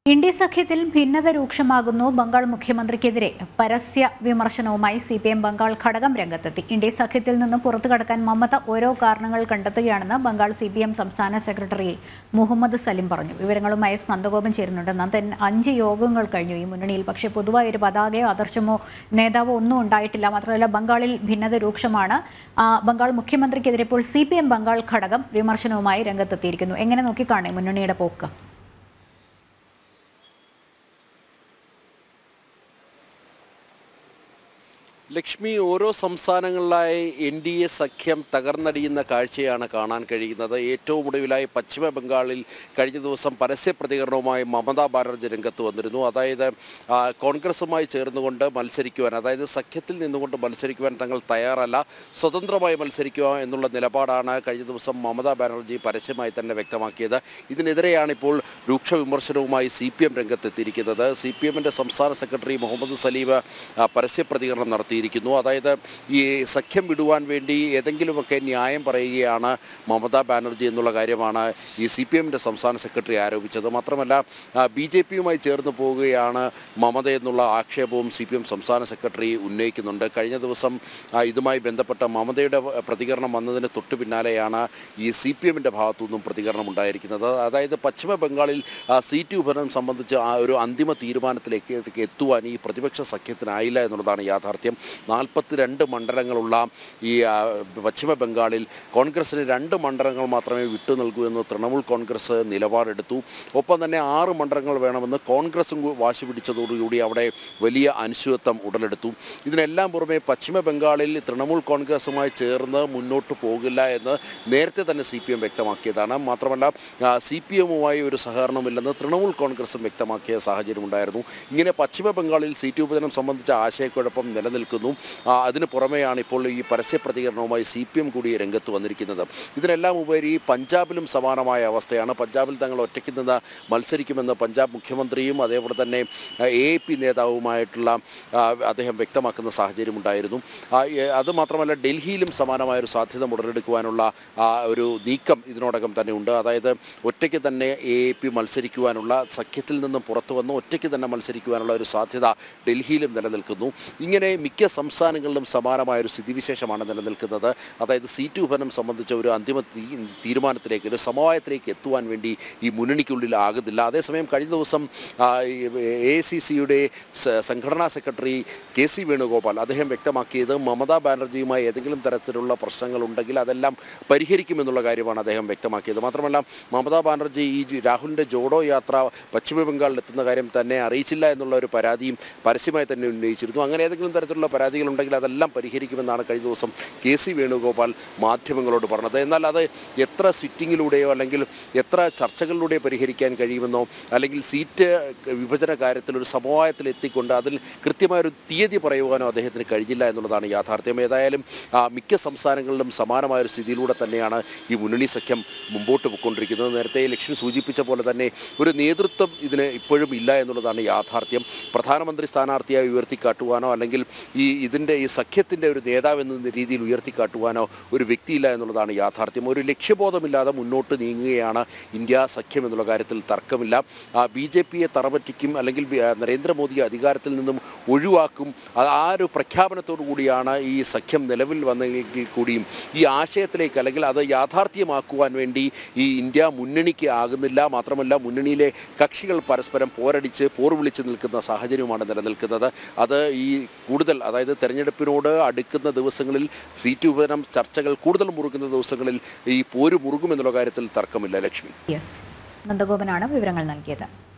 India സഖ്യത്തിൽ ഭിന്നത രൂക്ഷമാകുന്നു. ബംഗാൾ മുഖ്യമന്ത്രിക്കെതിരെ പരസ്യ വിമർശനവുമായി സിപിഎം ബംഗാൾ ഘടകം രംഗത്തെത്തി. ഇന്ത്യ സഖ്യത്തിൽ നിന്ന് പുറത്തുകടക്കാൻ മമത ഓരോ കാരണങ്ങൾ കണ്ടെത്തുകയാണെന്ന് ബംഗാൾ സിപിഎം സംസ്ഥാന സെക്രട്ടറി മുഹമ്മദ് സലിം പറഞ്ഞു. വിവരങ്ങളുമായി നന്ദഗോപൻ ചേരുന്നുണ്ട്. നന്ദൻ, 5 യോഗങ്ങൾ കഴിഞ്ഞു ഈ മുന്നണിയിൽ. പക്ഷേ പൊതുവായ ഒരു പതാകയോ ആദർശമോ നേതാവോ ഒന്നും ഉണ്ടായിട്ടില്ല. മാത്രമല്ല, ബംഗാളിൽ ഭിന്നത രൂക്ഷമാണ്. ബംഗാൾ മുഖ്യമന്ത്രിക്കെതിരെ ഇപ്പോൾ സിപിഎം ബംഗാൾ ഘടകം വിമർശനവുമായി രംഗത്തെത്തിയിരിക്കുന്നു. എങ്ങനെ നോക്കിക്കാണേ മുന്നണിയുടെ പോക്ക്? ലക്ഷ്മി, ഓരോ സംസ്ഥാനങ്ങളിലായി NDA സഖ്യം തകർന്നടിയുന്ന കാഴ്ചയാണ് കാണാൻ കഴിയുന്നത്. ഏറ്റവും ഒടുവിലായി പശ്ചിമ ബംഗാളിൽ കഴിഞ്ഞ ദിവസം പരസ്യ പ്രതികരണവുമായി മമതാ ബാനർജി രംഗത്ത് വന്നിരുന്നു. അതായത് കോൺഗ്രസുമായി ചേർന്നുകൊണ്ട് മത്സരിക്കുവാൻ, അതായത് സഖ്യത്തിൽ നിന്നുകൊണ്ട് മത്സരിക്കുവാൻ തങ്ങൾ തയ്യാറല്ല, സ്വതന്ത്രമായി മത്സരിക്കുക എന്നുള്ള നിലപാടാണ് കഴിഞ്ഞ ദിവസം മമതാ ബാനർജി പരസ്യമായി തന്നെ വ്യക്തമാക്കിയത്. ഇതിനെതിരെയാണ് ഇപ്പോൾ രൂക്ഷ വിമർശനവുമായി CPM രംഗത്തെത്തിയിരിക്കുന്നത്. CPMന്റെ സംസ്ഥാന സെക്രട്ടറി മുഹമ്മദ് സലീം പരസ്യ പ്രതികരണം നടത്തി. അതായത് ഈ സഖ്യം വിടുവാൻ വേണ്ടി ഏതെങ്കിലുമൊക്കെ ന്യായം പറയുകയാണ് മമതാ ബാനർജി എന്നുള്ള കാര്യമാണ് ഈ CPMന്റെ സംസ്ഥാന സെക്രട്ടറി ആരോപിച്ചത്. മാത്രമല്ല, BJPയുമായി ചേർന്ന് പോവുകയാണ് മമത എന്നുള്ള ആക്ഷേപവും CPM സംസ്ഥാന സെക്രട്ടറി ഉന്നയിക്കുന്നുണ്ട്. കഴിഞ്ഞ ദിവസം ഇതുമായി ബന്ധപ്പെട്ട മമതയുടെ പ്രതികരണം വന്നതിന് തൊട്ടു പിന്നാലെയാണ് ഈ CPMന്റെ ഭാഗത്തുനിന്നും പ്രതികരണം ഉണ്ടായിരിക്കുന്നത്. അതായത് പശ്ചിമ ബംഗാളിൽ സീറ്റ് വിഭജനം സംബന്ധിച്ച് ഒരു അന്തിമ തീരുമാനത്തിലേക്ക് എത്തുവാൻ ഈ പ്രതിപക്ഷ സഖ്യത്തിനായില്ല എന്നുള്ളതാണ് യാഥാർത്ഥ്യം. 42 മണ്ഡലങ്ങളുള്ള ഈ പശ്ചിമ ബംഗാളിൽ കോൺഗ്രസിന് 2 മണ്ഡലങ്ങൾ മാത്രമേ വിട്ടു നൽകൂ എന്ന് തൃണമൂൽ കോൺഗ്രസ് നിലപാടെടുത്തു. ഒപ്പം തന്നെ 6 മണ്ഡലങ്ങൾ വേണമെന്ന് കോൺഗ്രസും വാശി പിടിച്ചതോടുകൂടി അവിടെ വലിയ അനിശ്ചിതത്വം ഉടലെടുത്തു. ഇതിനെല്ലാം പുറമെ പശ്ചിമ ബംഗാളിൽ തൃണമൂൽ കോൺഗ്രസുമായി ചേർന്ന് മുന്നോട്ട് പോകില്ല എന്ന് നേരത്തെ തന്നെ CPM വ്യക്തമാക്കിയതാണ്. മാത്രമല്ല, CPMുമായി ഒരു സഹകരണമില്ലെന്ന് തൃണമൂൽ കോൺഗ്രസും വ്യക്തമാക്കിയ സാഹചര്യമുണ്ടായിരുന്നു. ഇങ്ങനെ പശ്ചിമ ബംഗാളിൽ സീറ്റ് വിഭജനം സംബന്ധിച്ച ആശയക്കുഴപ്പം നിലനിൽക്കുന്നു. അതിന് പുറമെയാണ് ഇപ്പോൾ ഈ പരസ്യ പ്രതികരണവുമായി CPM കൂടി രംഗത്ത് വന്നിരിക്കുന്നത്. ഇതിനെല്ലാം ഉപരി പഞ്ചാബിലും സമാനമായ അവസ്ഥയാണ്. പഞ്ചാബിൽ തങ്ങൾ ഒറ്റയ്ക്ക് നിന്ന് മത്സരിക്കുമെന്ന് പഞ്ചാബ് മുഖ്യമന്ത്രിയും അതേപോലെ തന്നെ AAP നേതാവുമായിട്ടുള്ള അദ്ദേഹം വ്യക്തമാക്കുന്ന സാഹചര്യമുണ്ടായിരുന്നു. അതുമാത്രമല്ല, ഡൽഹിയിലും സമാനമായൊരു സാധ്യത ഉടലെടുക്കുവാനുള്ള ഒരു നീക്കം ഇതിനോടകം തന്നെ ഉണ്ട്. അതായത് ഒറ്റയ്ക്ക് തന്നെ AAP മത്സരിക്കുവാനുള്ള, സഖ്യത്തിൽ നിന്നും പുറത്തു വന്ന് ഒറ്റയ്ക്ക് തന്നെ മത്സരിക്കുവാനുള്ള ഒരു സാധ്യത ഡൽഹിയിലും നിലനിൽക്കുന്നു. ഇങ്ങനെ മിക്ക സംസ്ഥാനങ്ങളിലും സമാനമായൊരു സ്ഥിതിവിശേഷമാണ് നിലനിൽക്കുന്നത്. അതായത് സീറ്റ് വിഭജനം സംബന്ധിച്ച ഒരു അന്തിമ തീരുമാനത്തിലേക്ക്, ഒരു സമവായത്തിലേക്ക് എത്തുവാൻ വേണ്ടി ഈ മുന്നണിക്കുള്ളിൽ ആകുന്നില്ല. അതേസമയം കഴിഞ്ഞ ദിവസം AICCയുടെ സംഘടനാ സെക്രട്ടറി KC വേണുഗോപാൽ അദ്ദേഹം വ്യക്തമാക്കിയത് മമതാ ബാനർജിയുമായി ഏതെങ്കിലും തരത്തിലുള്ള പ്രശ്നങ്ങളുണ്ടെങ്കിൽ അതെല്ലാം പരിഹരിക്കുമെന്നുള്ള കാര്യമാണ് അദ്ദേഹം വ്യക്തമാക്കിയത്. മാത്രമല്ല, മമതാ ബാനർജി ഈ രാഹുലിൻ്റെ ജോഡോ യാത്ര പശ്ചിമ ബംഗാളിൽ എത്തുന്ന കാര്യം തന്നെ അറിയിച്ചില്ല എന്നുള്ള ഒരു പരാതിയും പരസ്യമായി തന്നെ ഉന്നയിച്ചിരുന്നു. അങ്ങനെ ഏതെങ്കിലും തരത്തിലുള്ള പരാതികളുണ്ടെങ്കിൽ അതെല്ലാം പരിഹരിക്കുമെന്നാണ് കഴിഞ്ഞ ദിവസം KC വേണുഗോപാൽ മാധ്യമങ്ങളോട് പറഞ്ഞത്. എന്നാൽ അത് എത്ര സിറ്റിങ്ങിലൂടെയോ അല്ലെങ്കിൽ എത്ര ചർച്ചകളിലൂടെയോ പരിഹരിക്കാൻ കഴിയുമെന്നോ, അല്ലെങ്കിൽ സീറ്റ് വിഭജന കാര്യത്തിൽ ഒരു സമവായത്തിൽ എത്തിക്കൊണ്ട് അതിൽ കൃത്യമായൊരു തീയതി പറയുവാനോ അദ്ദേഹത്തിന് കഴിഞ്ഞില്ല എന്നുള്ളതാണ് യാഥാർത്ഥ്യം. ഏതായാലും മിക്ക സംസ്ഥാനങ്ങളിലും സമാനമായൊരു സ്ഥിതിയിലൂടെ തന്നെയാണ് ഈ മുന്നണി സഖ്യം മുമ്പോട്ട് പോയിക്കൊണ്ടിരിക്കുന്നത്. നേരത്തെ ലക്ഷ്മി സൂചിപ്പിച്ച പോലെ തന്നെ ഒരു നേതൃത്വം ഇതിന് ഇപ്പോഴും ഇല്ല എന്നുള്ളതാണ് യാഥാർത്ഥ്യം. പ്രധാനമന്ത്രി സ്ഥാനാർത്ഥിയായി ഉയർത്തിക്കാട്ടുവാനോ അല്ലെങ്കിൽ ഇതിൻ്റെ ഈ സഖ്യത്തിൻ്റെ ഒരു നേതാവ് എന്ന രീതിയിൽ ഉയർത്തിക്കാട്ടുവാനോ ഒരു വ്യക്തിയില്ല എന്നുള്ളതാണ് യാഥാർത്ഥ്യം. ഒരു ലക്ഷ്യബോധമില്ലാതെ മുന്നോട്ട് നീങ്ങുകയാണ് ഇന്ത്യ സഖ്യം എന്നുള്ള കാര്യത്തിൽ തർക്കമില്ല. BJPയെ തറപറ്റിക്കും, അല്ലെങ്കിൽ നരേന്ദ്രമോദിയെ അധികാരത്തിൽ നിന്നും ഒഴിവാക്കും, ആ ഒരു പ്രഖ്യാപനത്തോടു കൂടിയാണ് ഈ സഖ്യം നിലവിൽ വന്നെങ്കിൽ കൂടിയും ഈ ആശയത്തിലേക്ക്, അല്ലെങ്കിൽ അത് യാഥാർത്ഥ്യമാക്കുവാൻ വേണ്ടി ഈ ഇന്ത്യ മുന്നണിക്ക് ആകുന്നില്ല. മാത്രമല്ല, മുന്നണിയിലെ കക്ഷികൾ പരസ്പരം പോർവിളിച്ച് നിൽക്കുന്ന സാഹചര്യമാണ് നിലനിൽക്കുന്നത്. അത് ഈ കൂടുതൽ, അതായത് തെരഞ്ഞെടുപ്പിനോട് അടുക്കുന്ന ദിവസങ്ങളിൽ, സീറ്റ് വിഭജനം ചർച്ചകൾ കൂടുതൽ മുറുകുന്ന ദിവസങ്ങളിൽ ഈ പോര് മുറുകുമെന്നുള്ള കാര്യത്തിൽ തർക്കമില്ല. ലക്ഷ്മി, നന്ദഗോപനാണ് വിവരങ്ങൾ നൽകിയത്.